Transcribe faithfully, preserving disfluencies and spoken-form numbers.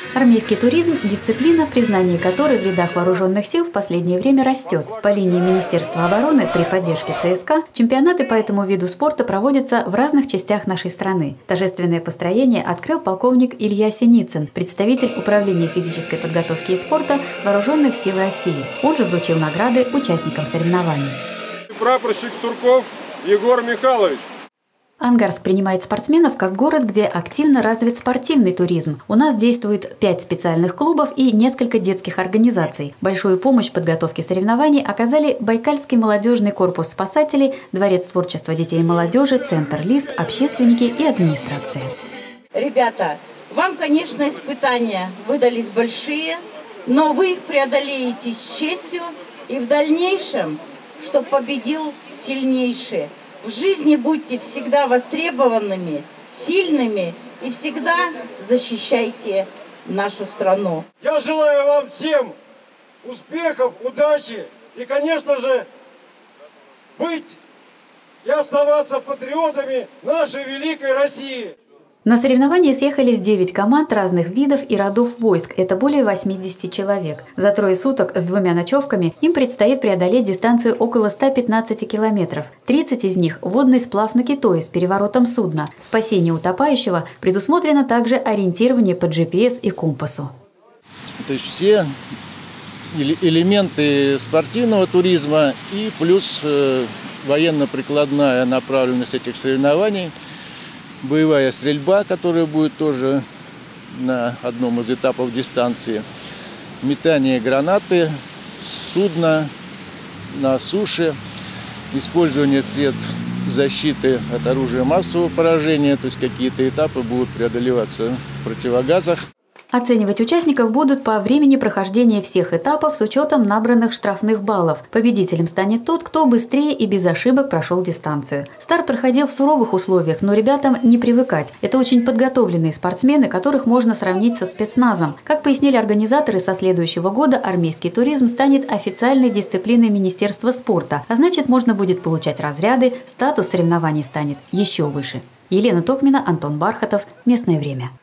Армейский туризм – дисциплина, признание которой в рядах вооруженных сил в последнее время растет. По линии Министерства обороны при поддержке ЦСКА чемпионаты по этому виду спорта проводятся в разных частях нашей страны. Торжественное построение открыл полковник Илья Синицын, представитель Управления физической подготовки и спорта Вооруженных сил России. Он же вручил награды участникам соревнований. Прапорщик Сурков Егор Михайлович. Ангарск принимает спортсменов как город, где активно развит спортивный туризм. У нас действует пять специальных клубов и несколько детских организаций. Большую помощь в подготовке соревнований оказали Байкальский молодежный корпус спасателей, Дворец творчества детей и молодежи, Центр «Лифт», общественники и администрация. Ребята, вам, конечно, испытания выдались большие, но вы их преодолеете с честью и в дальнейшем, чтобы победил сильнейший. В жизни будьте всегда востребованными, сильными и всегда защищайте нашу страну. Я желаю вам всем успехов, удачи и, конечно же, быть и оставаться патриотами нашей великой России. На соревнования съехались девять команд разных видов и родов войск. Это более восьмидесяти человек. За трое суток с двумя ночевками им предстоит преодолеть дистанцию около ста пятнадцати километров. тридцать из них – водный сплав на Китое с переворотом судна. Спасение утопающего предусмотрено также ориентирование по джи пи эс и компасу. То есть все элементы спортивного туризма и плюс военно-прикладная направленность этих соревнований. Боевая стрельба, которая будет тоже на одном из этапов дистанции. Метание гранаты, судна на суше, использование средств защиты от оружия массового поражения. То есть какие-то этапы будут преодолеваться в противогазах. Оценивать участников будут по времени прохождения всех этапов с учетом набранных штрафных баллов. Победителем станет тот, кто быстрее и без ошибок прошел дистанцию. Старт проходил в суровых условиях, но ребятам не привыкать. Это очень подготовленные спортсмены, которых можно сравнить со спецназом. Как пояснили организаторы, со следующего года армейский туризм станет официальной дисциплиной Министерства спорта, а значит, можно будет получать разряды, статус соревнований станет еще выше. Елена Токмина, Антон Бархатов. Местное время.